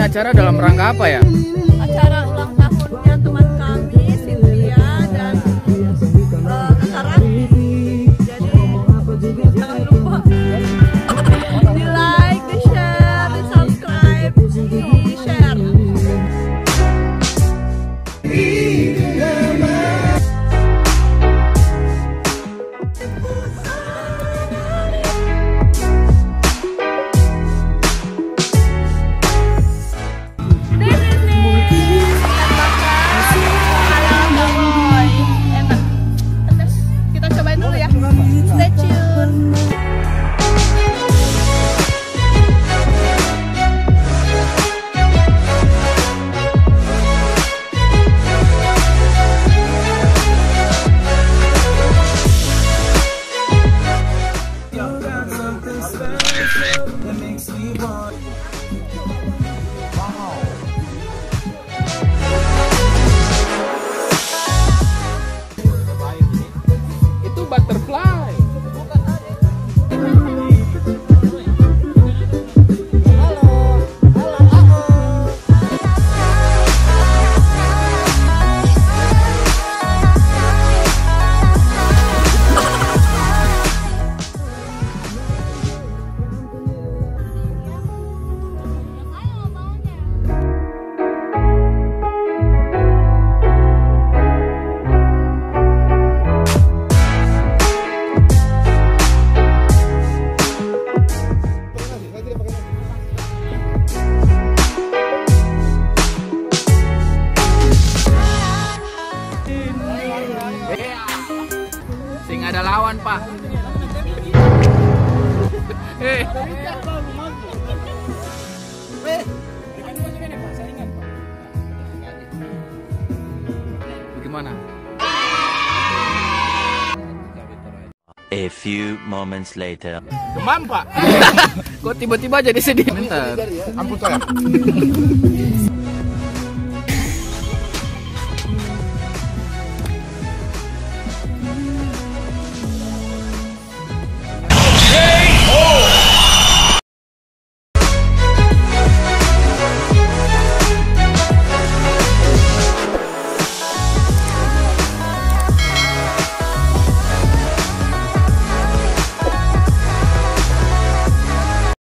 acara dalam rangka apa ya? Acara ulang tahunnya teman kami, Cynthia dan Sarah. Jadi jangan lupa di like, di share, di subscribe, di share. Itu butterfly. Sing ada lawan, Pak. Bagaimana? A few moments later. Demam, Pak. Kok tiba-tiba jadi sedih? Bentar. Ampun,